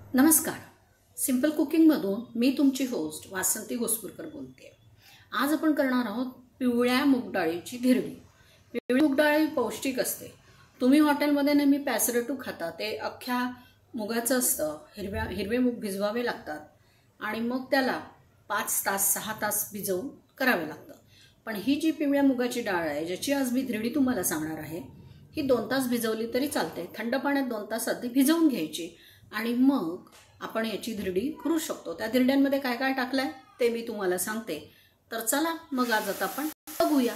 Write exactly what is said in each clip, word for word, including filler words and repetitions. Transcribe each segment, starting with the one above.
नमस्कार. सिंपल कुकिंगमधून मी तुमची होस्ट वासंती घोसपूरकर बोलते. आज आपण करणार आहोत पिवळ्या मूग डाळीची धिरडी. पिवळी मूग डाळ पौष्टिक असते. तुम्ही हॉटेलमध्ये नेहमी पॅसरेटू खाता, ते अख्ख्या मुगाचं असतं. हिरव्या हिरवे मूग भिजवावे लागतात आणि मग त्याला पाच तास सहा तास भिजवून करावे लागतं. पण ही जी पिवळ्या मुगाची डाळ आहे, ज्याची आज मी धिरडी तुम्हाला सांगणार आहे, ही दोन तास भिजवली तरी चालते. थंड पाण्यात दोन तास आधी भिजवून घ्यायची आणि मग आपण याची धिरडी करू शकतो. त्या धिरड्यांमध्ये काय काय टाकलंय ते मी तुम्हाला सांगते. तर चला मग आज आता आपण बघूया.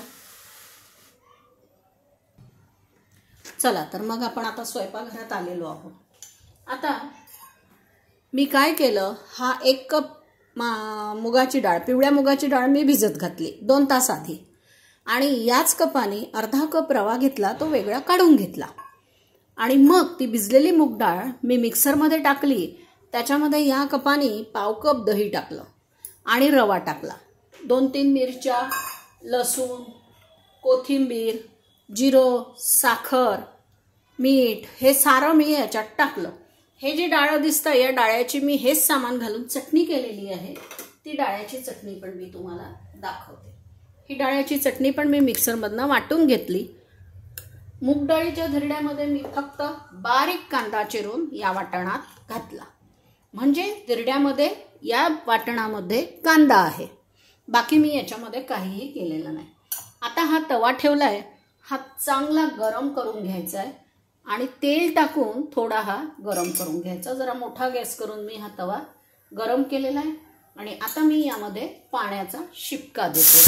चला तर मग आपण आता स्वयंपाकघरात आलेलो आहोत. आता मी काय केलं, हा एक कप मुगाची डाळ, पिवळ्या मुगाची डाळ मी भिजत घातली दोन तास आधी आणि याच कपाने अर्धा कप रवा घेतला, तो वेगळा काढून घेतला आणि मग ती भिजलेली मूग डाळ मी मिक्सरमध्ये टाकली. त्याच्यामध्ये या कपाने पाव कप दही टाकलं आणि रवा टाकला. दोन तीन मिरच्या, लसूण, कोथिंबीर, जिरं, साखर, मीठ हे सारं मी याच्यात टाकलं. हे जी डाळ दिसतं, या डाळ्याची मी हेच सामान घालून चटणी केलेली आहे. ती डाळ्याची चटणी पण मी तुम्हाला दाखवते. ही डाळ्याची चटणी पण मी मिक्सरमधनं वाटून घेतली. मूग डाळीच्या धिरड्यामध्ये मी फक्त बारीक कांदा चिरून या वाटणात घातला, म्हणजे धिरड्यामध्ये या वाटणामध्ये कांदा आहे. बाकी मी याच्यामध्ये काहीही केलेलं नाही. आता हा तवा ठेवलाय, हा चांगला गरम करून घ्यायचा आहे आणि तेल टाकून थोडा हा गरम करून घ्यायचा. जरा मोठा गॅस करून मी हा तवा गरम केलेला आहे आणि आता मी यामध्ये पाण्याचा शिपका देते.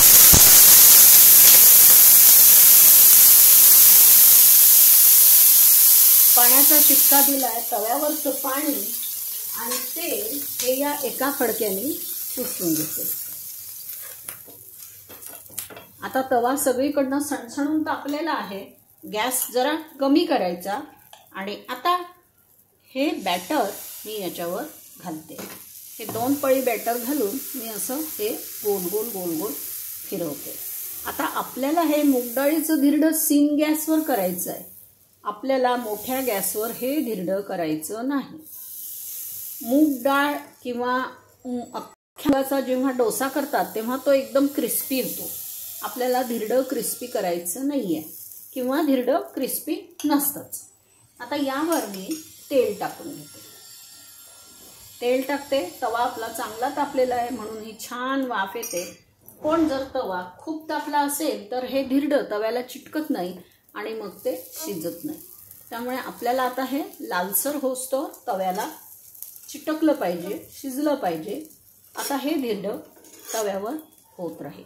पाण्याचा शिपका दिलाय, तव्यावरचं पाणी आणि तेल हे या एका फडक्याने पुसून घेते. आता तवा सगळीकडनं सणसणून तापलेला आहे. गॅस जरा कमी करायचा आणि आता हे बॅटर मी याच्यावर घालते. हे दोन पळी बॅटर घालून मी असं हे गोल गोल गोल गोल फिरवते. आता आपल्याला हे मूग डाळीचं धिरडं सिम गॅसवर करायचं आहे. आपल्याला मोठ्या गॅसवर हे धिरडं करायचं नाही. मूग डाळ किंवा अख्ख्याचा जेव्हा डोसा करतात तेव्हा तो एकदम क्रिस्पी होतो. आपल्याला धिरडं क्रिस्पी करायचं नाहीये किंवा धिरडं क्रिस्पी नसतंच. आता यावर मी तेल टाकून घेते. तेल टाकते. तवा आपला चांगला तापलेला आहे म्हणून ही छान वाफ येते. पण जर तवा खूप तापला असेल तर हे धिरडं तव्याला चिटकत नाही आणि मग ते शिजत नाही. त्यामुळे आपल्याला आता हे लालसर होस्तोवर तव्याला चिटकलं पाहिजे, शिजलं पाहिजे. आता हे धिरडं तव्यावर होत राहील.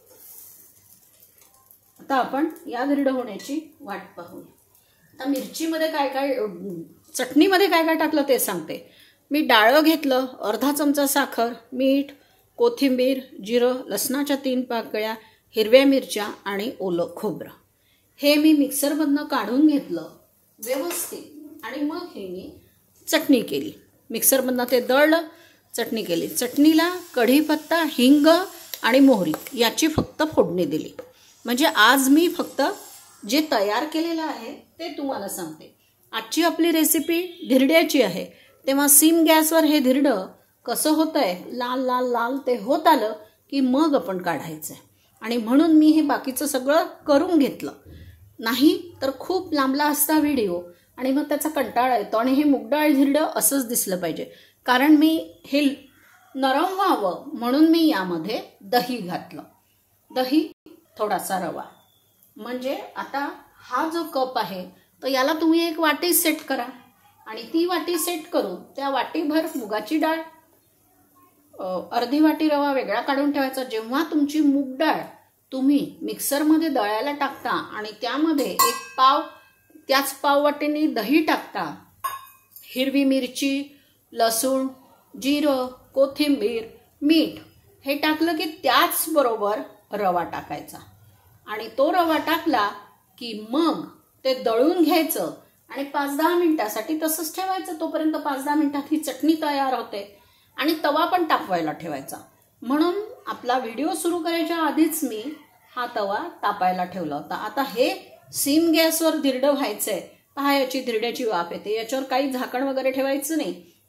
आता आपण या धिरडं होण्याची वाट पाहूया. आता मिरचीमध्ये काय काय, चटणीमध्ये काय काय टाकलं ते सांगते. मी डाळं घेतलं, अर्धा चमचा साखर, मीठ, कोथिंबीर, जिरं, लसणाच्या तीन पाकळ्या, हिरव्या मिरच्या आणि ओलं खोबरं. हे मी मिक्सरमधनं काढून घेतलं व्यवस्थित आणि मग हे मी चटणी केली. मिक्सरमधनं ते दळलं, चटणी केली. चटणीला कढीपत्ता, हिंग आणि मोहरी याची फक्त फोडणी दिली. म्हणजे आज मी फक्त जे तयार केलेलं आहे ते तुम्हाला सांगते. आजची आपली रेसिपी धिरड्याची आहे. तेव्हा सिम गॅसवर हे धिरडं कसं होतंय, लाल लाल लाल ते होत आलं की मग आपण काढायचं आहे. आणि म्हणून मी हे बाकीचं सगळं करून घेतलं. नाही तर खूप लांबला असता व्हिडिओ आणि मग त्याचा कंटाळा येतो. आणि हे मूग डाळ धिरडं असंच दिसलं पाहिजे, कारण मी हे नरम व्हावं म्हणून मी यामध्ये दही घातलं. दही, थोडासा रवा. म्हणजे आता हा जो कप आहे तर याला तुम्ही एक वाटी सेट करा आणि ती वाटी सेट करून त्या वाटीभर मुगाची डाळ, अर्धी वाटी रवा वेगळा काढून ठेवायचा. जेव्हा तुमची मूग डाळ तुम्ही मिक्सरमध्ये दळायला टाकता आणि त्यामध्ये एक पाव, त्याच पाव वाटीने दही टाकता, हिरवी मिरची, लसूण, जिरं, कोथिंबीर, मीठ हे टाकलं की त्याचबरोबर रवा टाकायचा आणि तो रवा टाकला की मग ते दळून घ्यायचं आणि पाच दहा मिनिटासाठी तसंच ठेवायचं. तोपर्यंत पाच दहा मिनिटात ही चटणी तयार होते आणि तवा पण तापवायला ठेवायचा. म्हणून आपला व्हिडिओ सुरू करायच्या आधीच मी हा तवा तापायला ठेवला होता. आता हे सिम गॅसवर धिरडं व्हायचंय. पहा, याची धिरड्याची वाफ येते. याच्यावर काही झाकण वगैरे ठेवायचं नाही.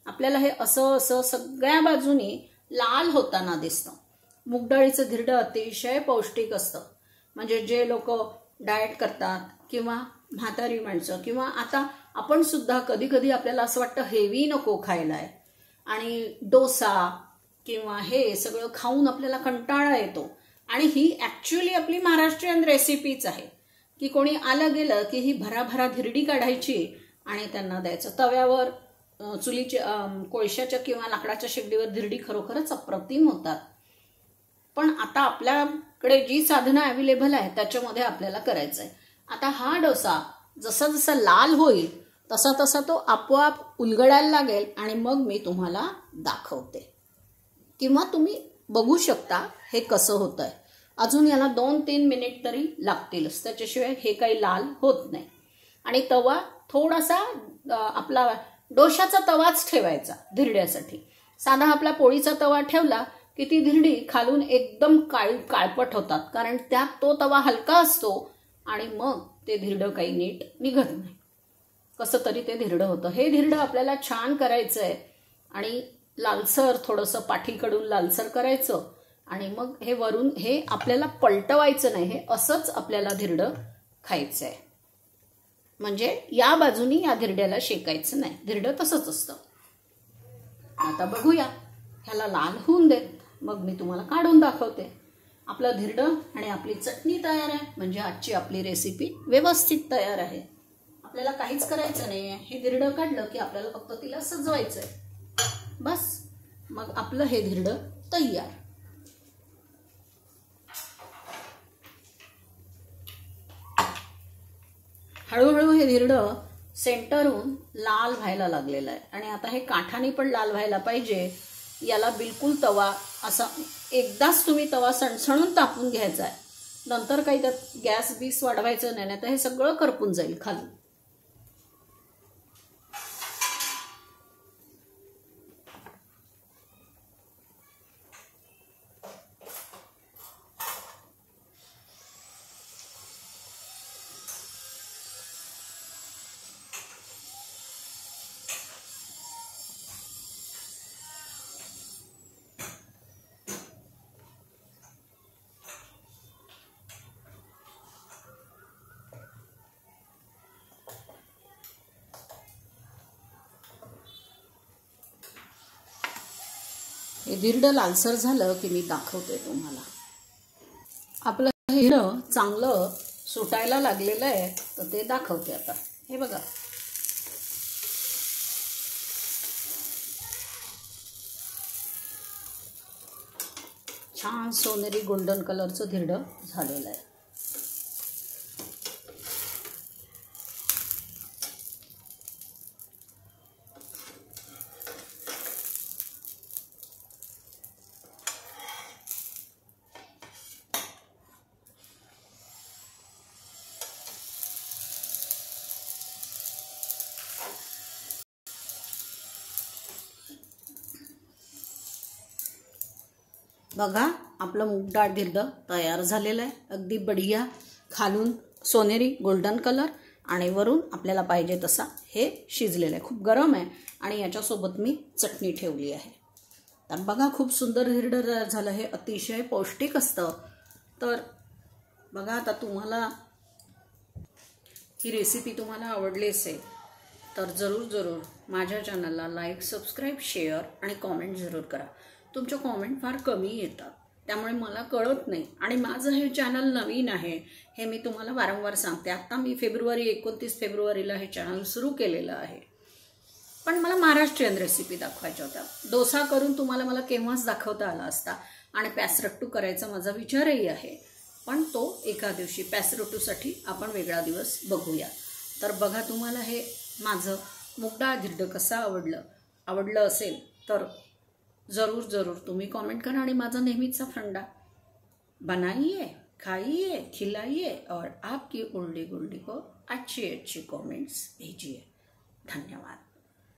आपल्याला हे असं असं सगळ्या बाजूनी लाल होताना दिसतं. मूग डाळीचं धिरडं अतिशय पौष्टिक असतं. म्हणजे जे लोक डाएट करतात किंवा म्हातारी माणसं किंवा आता आपण सुद्धा कधी कधी आपल्याला असं वाटतं हेवी नको खायला आहे आणि डोसा किंवा हे सगळं खाऊन आपल्याला कंटाळा येतो. आणि ही ॲक्च्युली आपली महाराष्ट्रीयन रेसिपीच आहे की कोणी आलं गेलं की ही भराभरा धिरडी काढायची आणि त्यांना द्यायचं. तव्यावर चुलीच्या कोळशाच्या किंवा लाकडाच्या शेगडीवर धिरडी खरोखरच अप्रतिम होतात. पण आता आपल्याकडे जी साधनं अवेलेबल आहे त्याच्यामध्ये आपल्याला करायचं आहे. आता हा डोसा जसा जसा लाल होईल तसा तसा तो आपोआप उलगडायला लागेल आणि मग मी तुम्हाला दाखवते किंवा तुम्ही बघू शकता हे कसं होतंय. अजून याला दोन तीन मिनिट तरी लागतीलच, त्याच्याशिवाय हे काही लाल होत नाही. आणि तवा थोडासा आपला डोशाचा तवाच ठेवायचा धिरड्यासाठी. साधा आपला पोळीचा तवा ठेवला की ती धिरडी खालून एकदम काळ काळपट होतात, कारण त्यात तो तवा हलका असतो आणि मग ते धिरडं काही नीट निघत नाही. कसं तरी ते धिरडं होतं. हे धिरडं आपल्याला छान करायचं आहे आणि लालसर थोडंसं पाठीकडून लालसर करायचं आणि मग हे वरून हे आपल्याला पलटवायचं नाही, हे असंच आपल्याला धिरडं खायचं आहे. म्हणजे या बाजूनी या धिरड्याला शेकायचं नाही, धिरडं तसंच असतं. आता बघूया, ह्याला लाल होऊन देत मग मी तुम्हाला काढून दाखवते. आपलं धिरडं आणि आपली चटणी तयार आहे. म्हणजे आजची आपली रेसिपी व्यवस्थित तयार आहे. आपल्याला काहीच करायचं नाही आहे. हे धिरडं काढलं की आपल्याला फक्त तिला सजवायचं आहे बस. मग आपलं हे धिरडं तयार. हळूहळू हे धिरडं सेंटरहून लाल व्हायला लागलेलं आहे आणि आता हे काठाने पण लाल व्हायला पाहिजे. याला बिलकुल तवा असा एकदाच तुम्ही तवा सणसणून तापून घ्यायचा आहे. नंतर काही त्यात गॅस बीस वाढवायचं नाही, नाही तर हे सगळं करपून जाईल खाली. हे धिरडं लालसर झालं की मी दाखवते तुम्हाला. आपलं धिरडं चांगलं सुटायला लागलेलं आहे तर ते दाखवते आता. हे बघा, छान सोनेरी गोल्डन कलरचं धिरडं झालेलं आहे. बघा, आपलं मूग डाळ धिरडं तयार झालेलं आहे. अगदी बढिया. खालून सोनेरी गोल्डन कलर आणि वरून आपल्याला पाहिजे तसा हे शिजलेलं आहे. खूप गरम आहे आणि याच्यासोबत मी चटणी ठेवली आहे. तर बघा, खूप सुंदर धिरडं तयार झालं. हे अतिशय पौष्टिक असतं. तर बघा, आता तुम्हाला ही रेसिपी तुम्हाला आवडली असेल तर जरूर जरूर माझ्या चॅनलला लाईक, सबस्क्राईब, शेअर आणि कॉमेंट जरूर करा. तुमच्या कॉमेंट फार कमी येतात, त्यामुळे मला कळत नाही. आणि माझं हे चॅनल नवीन आहे हे मी तुम्हाला वारंवार सांगते. आता मी फेब्रुवारी एकोणतीस फेब्रुवारीला हे चॅनल सुरू केलेलं आहे. पण मला महाराष्ट्रीयन रेसिपी दाखवायच्या होत्या. डोसा करून तुम्हाला मला केव्हाच दाखवता आला असता आणि पॅसरट्टू करायचा माझा विचारही आहे. पण तो एका दिवशी, पॅसरट्टूसाठी आपण वेगळा दिवस बघूया. तर बघा, तुम्हाला हे माझं मूग डाळ धिरडं कसं आवडलं आवडलं असेल तर जरूर जरूर तुम्ही कमेंट करा. आणि माझा नेहमीचा फंडा, बनाइए, खाइए, खिलाइए और आपकी ओल्डी गोल्डी को अच्छी अच्छी कमेंट्स भेजिए. धन्यवाद.